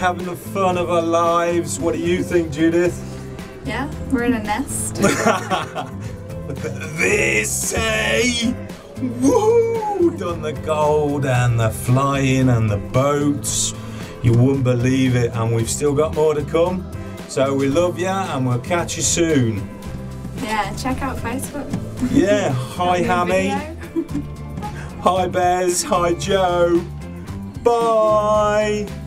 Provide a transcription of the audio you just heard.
having the fun of our lives. What do you think, Judith? Yeah, we're in a nest. They say, woohoo! Done the gold and the flying and the boats. You wouldn't believe it, and we've still got more to come. So we love you, and we'll catch you soon. Yeah, check out Facebook. Yeah, hi Hammy. Hi Bez, hi Joe. Bye.